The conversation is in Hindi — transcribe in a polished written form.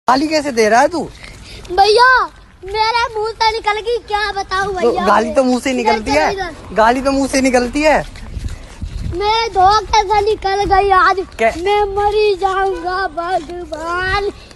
गाली कैसे दे रहा है तू? भैया मेरे मुंह से निकल गई, क्या बताऊं भैया। तो गाली तो मुंह से निकलती है, गाली तो मुंह से निकलती है। मेरे धोखे से निकल गई आज, मैं मरी जाऊंगा भगवान।